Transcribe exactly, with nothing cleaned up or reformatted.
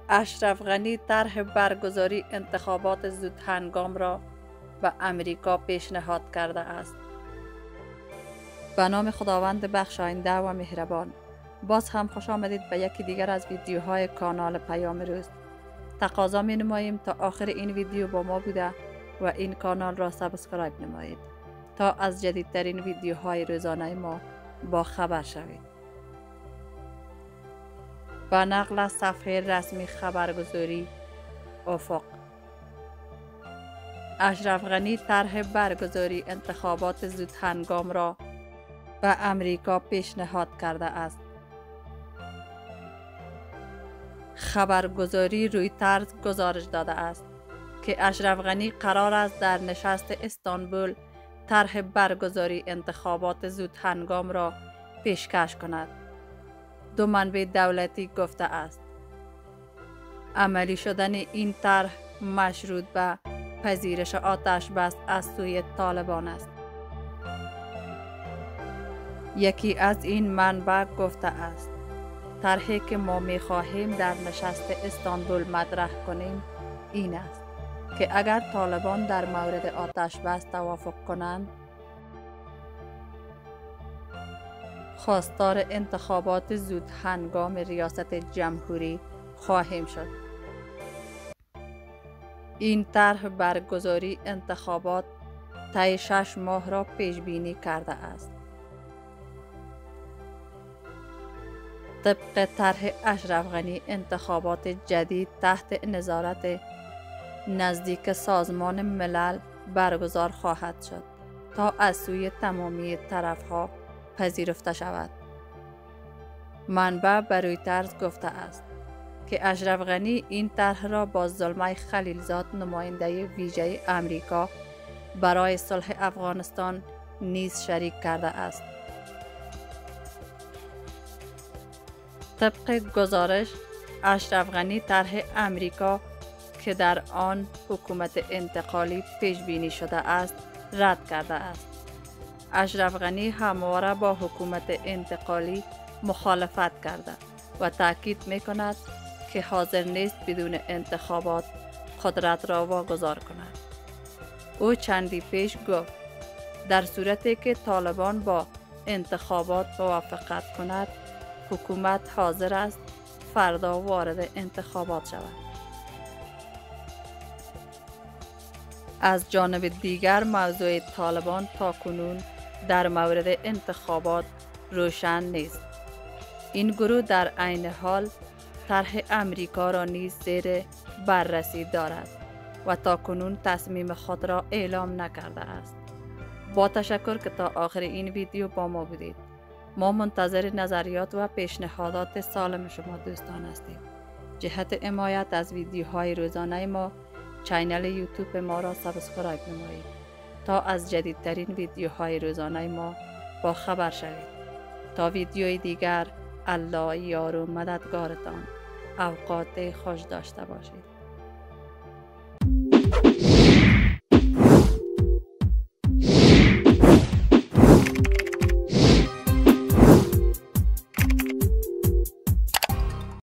اشرف غنی طرح برگزاری انتخابات زود هنگام را به امریکا پیشنهاد کرده است. به نام خداوند بخشاینده و مهربان، باز هم خوش آمدید به یکی دیگر از ویدیوهای کانال پیام روز. تقاضا می نماییم تا آخر این ویدیو با ما بوده و این کانال را سابسکرایب نمایید تا از جدیدترین ویدیوهای روزانه ما با خبر شوید. با نقل از صفحه رسمی خبرگزاری افق، اشرف غنی طرح برگزاری انتخابات زود هنگام را به امریکا پیشنهاد کرده است. خبرگزاری رویترز گزارش داده است که اشرف غنی قرار است در نشست استانبول طرح برگزاری انتخابات زود هنگام را پیشکش کند. دو منبع دولتی گفته است عملی شدن این طرح مشروط به پذیرش آتش بس از سوی طالبان است. یکی از این منبع گفته است طرحی که ما می خواهیم در نشست استانبول مطرح کنیم این است که اگر طالبان در مورد آتش بس توافق کنند، خواستار انتخابات زود هنگام ریاست جمهوری خواهیم شد. این طرح برگزاری انتخابات طی شش ماه را پیش بینی کرده است. طبق طرح اشرف غنی انتخابات جدید تحت نظارت نزدیک سازمان ملل برگزار خواهد شد تا از سوی تمامی طرفها پذیرفته شود. منبع به رویترز گفته است که اشرف غنی این طرح را با زلمه خلیلزاد نماینده ویژه امریکا برای صلح افغانستان نیز شریک کرده است. طبق گزارش، اشرف غنی طرح امریکا که در آن حکومت انتقالی پیش بینی شده است رد کرده است. اشرف غنی همواره با حکومت انتقالی مخالفت کرده و تاکید می کند که حاضر نیست بدون انتخابات قدرت را واگذار کند. او چندی پیش گفت در صورتی که طالبان با انتخابات موافقت کند، حکومت حاضر است فردا وارد انتخابات شود. از جانب دیگر موضوع طالبان تاکنون در مورد انتخابات روشن نیست. این گروه در عین حال طرح امریکا را نیز زیر بررسی دارد و تاکنون تصمیم خود را اعلام نکرده است. با تشکر که تا آخر این ویدیو با ما بودید. ما منتظر نظریات و پیشنهادات سالم شما دوستان هستیم. جهت حمایت از ویدیوهای روزانه ما، چینل یوتیوب ما را سابسکرایب نمایید تا از جدیدترین ویدیوهای روزانه ما با خبر شوید. تا ویدیوی دیگر، الله یار و مددگارتان. اوقات خوش داشته باشید.